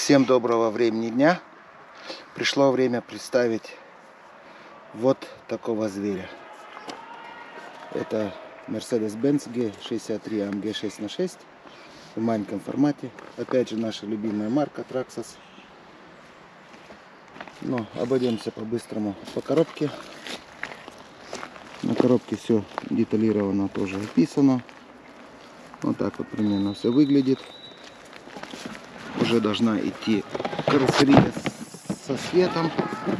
Всем доброго времени дня. Пришло время представить вот такого зверя. Это Mercedes-Benz G63 AMG 6х6 в маленьком формате. Опять же наша любимая марка Traxxas. Но обойдемся по-быстрому по коробке. На коробке все деталировано, тоже описано. Вот так вот примерно все выглядит. Уже должна идти карросерия со светом.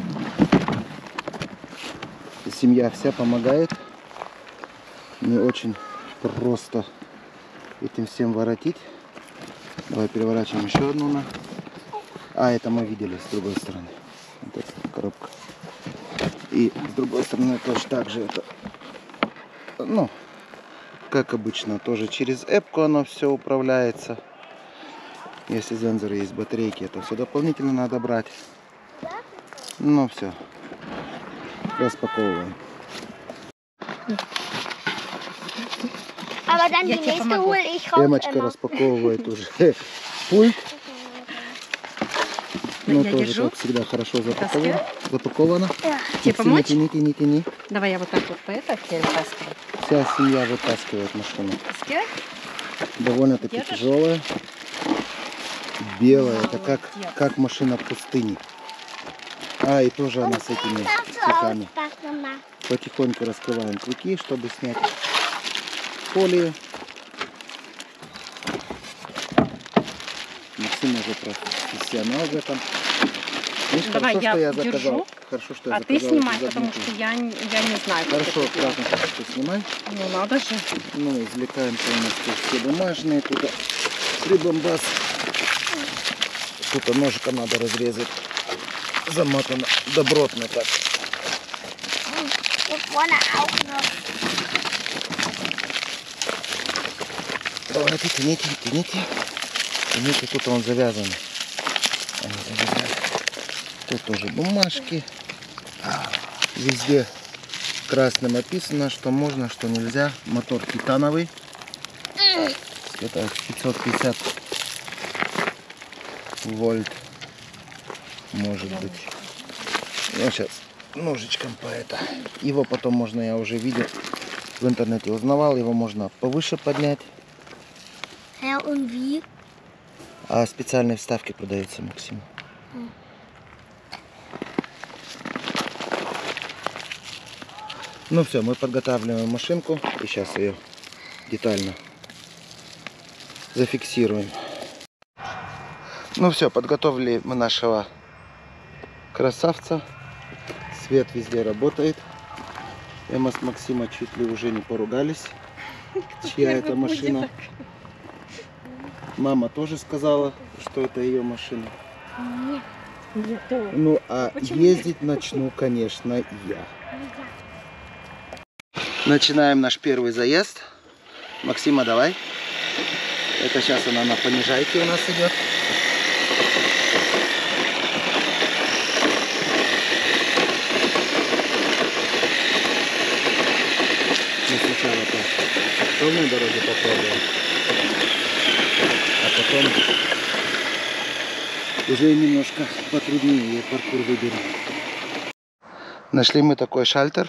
Семья вся помогает. Не очень просто этим всем воротить. Давай переворачиваем еще одну. Это мы видели с другой стороны. Вот эта коробка. И с другой стороны точно так же это. Ну, как обычно, тоже через эпку оно все управляется. Если сенсоры есть, батарейки, это все дополнительно надо брать. Ну все, распаковываем. Эмочка распаковывает уже пульт. Ну тоже, как всегда, хорошо запаковано. Тебе помочь? Тяни. Давай я вот так вот по это вытаскиваю. Вся семья вытаскивает машину. Довольно-таки тяжелая. Белая, это как машина в пустыне. И тоже она с этими крюками. Потихоньку раскрываем крюки, чтобы снять фолию. Максим уже профессионал в этом. Видишь, давай хорошо, я что я заказал. Хорошо, что я заказал. Ты снимай, потому что я не знаю. Хорошо, аккуратно ты снимай. Ну надо же. Ну, извлекаем полностью все бумажные. Тут прибамбас. Тут ножиком надо разрезать. Замотано добротно так. Давайте, тяните. Тут он завязан. Тут тоже бумажки. Везде красным описано, что можно, что нельзя. Мотор титановый. Это 550 вольт. Может быть. Ну, сейчас ножичком по это. Его потом можно, я уже видел в интернете, узнавал, его можно повыше поднять. А специальные вставки продаются, Максим. Ну все, мы подготавливаем машинку и сейчас ее детально зафиксируем. Ну все, подготовили мы нашего красавца. Свет везде работает. Эмма с Максимом чуть ли уже не поругались. Чья это машина? Мама тоже сказала, что это ее машина. Ну, а ездить начну, конечно, я. Начинаем наш первый заезд. Максима, давай. Это сейчас она на понижайке у нас идет. Мы сначала по ровной дороге попробуем. А потом уже немножко потруднее паркур выберем. Нашли мы такой шальтер.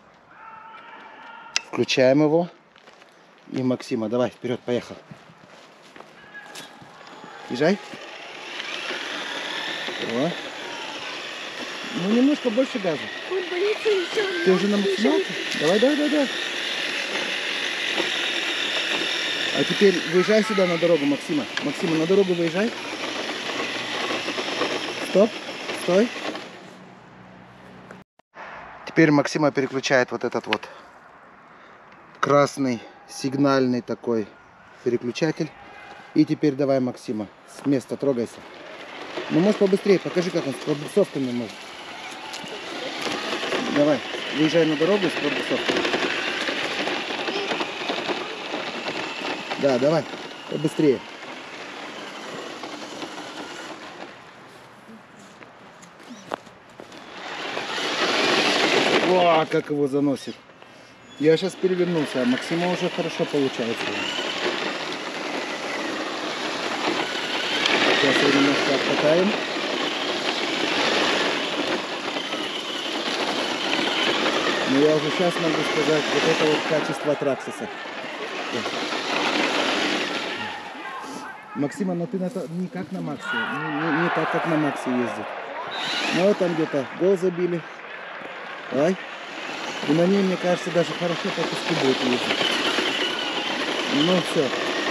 Включаем его. И Максима, давай, вперед, поехал. Езжай. О. Ну, немножко больше газа. Ты уже на максималке? Давай. А теперь выезжай сюда на дорогу, Максима. Максима, на дорогу выезжай. Стоп. Стой. Теперь Максима переключает вот этот вот красный сигнальный такой переключатель. И теперь давай, Максима, с места трогайся. Ну, можешь побыстрее, покажи, как он с пробуксовками может. Давай, выезжай на дорогу с пробуксовками. Да, давай, побыстрее. О, как его заносит. Я сейчас перевернулся, а Максима уже хорошо получается. Сейчас ее немножко обкатаем. Но я уже сейчас могу сказать, вот это вот качество Траксиса. Максима, но ты не как на Максе, не так, как на Максе ездит. Ну вот там где-то гол забили. Давай. И на ней, мне кажется, даже хорошо по песку будет ездить. Ну все.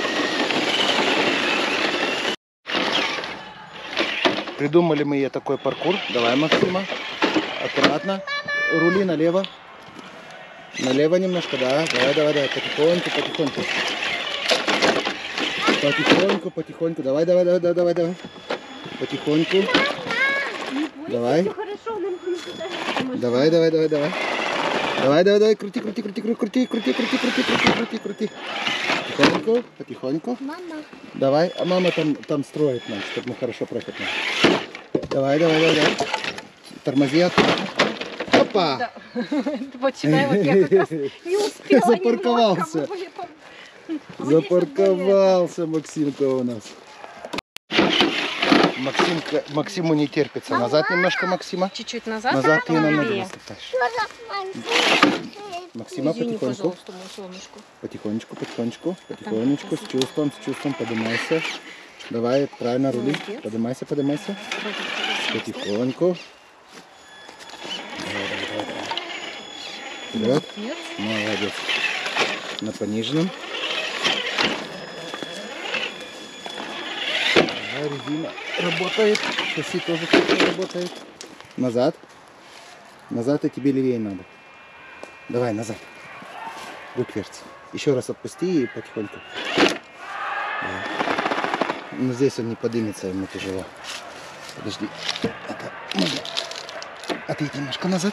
Придумали мы ей такой паркур. Давай, Максима. Аккуратно. Рули налево. Налево немножко, да. Давай, давай, давай. Потихоньку, потихоньку. Потихоньку, потихоньку. Давай, давай, давай, давай, давай, давай. Потихоньку. Давай. Давай, давай, давай, давай. Давай, давай, давай. Крути, крути, крути, крути, крути, крути, крути, крути, крути, крути, крути. Потихоньку, потихоньку. Мама. Давай. А мама там строит нам, чтобы мы хорошо проехали. Давай, давай, давай, давай. Тормози аккуратно. Опа! Да. Вот сюда вот я как раз не успела. Запарковался. немножко, мы там- Запарковался Максимка у нас. Максиму не терпится. Назад немножко, Максима. Чуть-чуть назад. Назад а и на потом ноги левее. наступаешь. Максима, Извини, потихоньку. пожалуйста, мое солнышко. Потихонечку, потихонечку, потихонечку, с чувством, поднимайся. Давай, правильно рули. Молодец. Поднимайся, поднимайся. Потихоньку. Вперед. Молодец. Молодец. На пониженном. Резина работает. Шасси тоже работает. Назад. Назад, и тебе левее надо. Давай, назад. Рукверц. Еще раз отпусти и потихоньку. Да. Но здесь он не поднимется, ему тяжело. Подожди. Это можно. Отъедь немножко назад.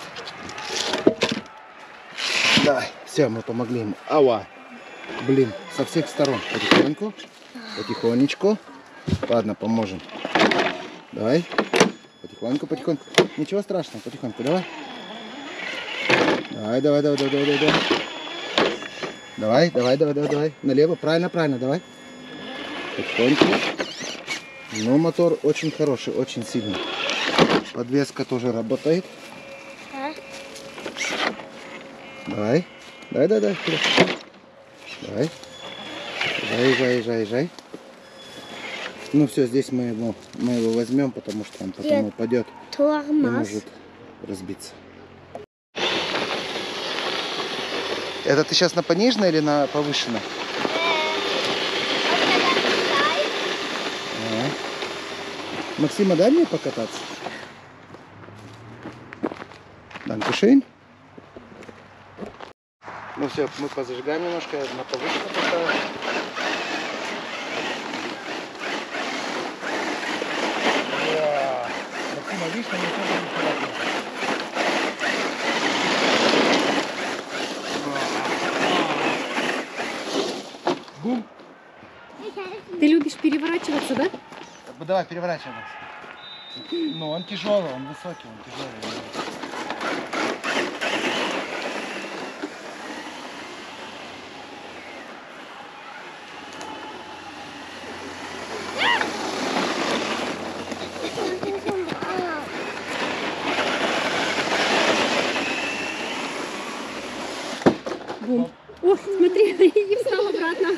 Давай. Все, мы помогли ему. Ауа. Блин, со всех сторон. Потихоньку. Потихонечку. Ладно, поможем. Давай. Потихоньку, потихоньку. Ничего страшного, потихоньку. Давай. Давай, давай, давай, давай, давай, давай. Давай, давай, давай, давай, давай. Налево, правильно, правильно, давай. Потихоньку. Ну, мотор очень хороший, очень сильный. Подвеска тоже работает. Давай. Давай, давай, давай. Вперед. Давай. Езжай, езжай. Ну все, здесь мы его возьмем, потому что он потом упадет и Тормоз. может разбиться. Это ты сейчас на пониженной или на повышенной? Ага. Максима, дай мне покататься. Данкушейн. Ну все, мы позажигаем немножко, на повышенную поставим. Максима, видишь, на ней тоже не аккуратно. Бум. Ты любишь переворачиваться, да? Давай, переворачивай нас. Ну, он тяжелый, он высокий, он тяжелый. Бум. Ох, смотри, и встал обратно.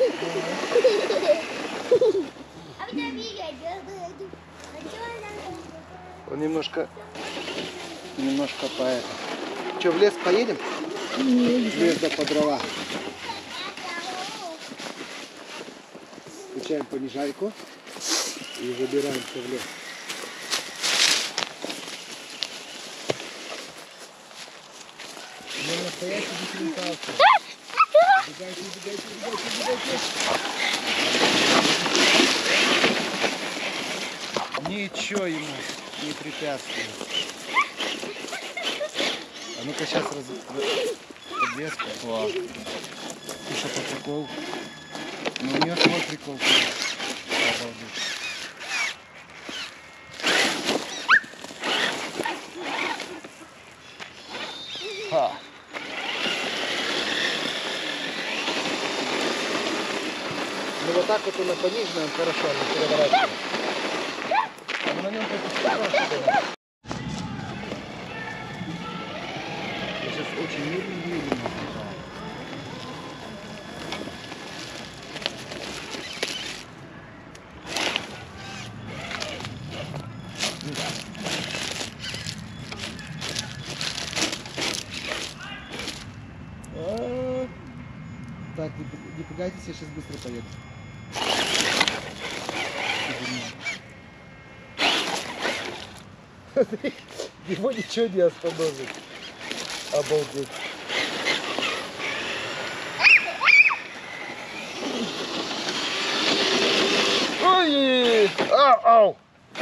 Он немножко по это. Че, в лес поедем? В лес да по дрова. Включаем понижайку и забираемся в лес. Мы настоящий дифференциалка. Бегайте, бегайте, бегайте, бегайте. Ничего ему не препятствует. А ну-ка сейчас подвеску. О. И что по прикол? Ну у нее свой прикол. Обалдеть. Ха. Ну вот так вот он на пониженном хорошо, он переворачивает. Я сейчас очень медленно. Так, не пугайтесь, я сейчас быстро поеду. Его ничего не остановит. Обалдеть. Ой! Ау! Ау!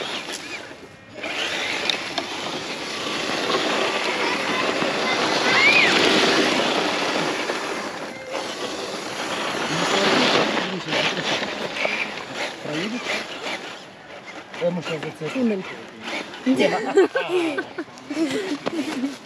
Проедет? Я ему сейчас зацепим. Туннель.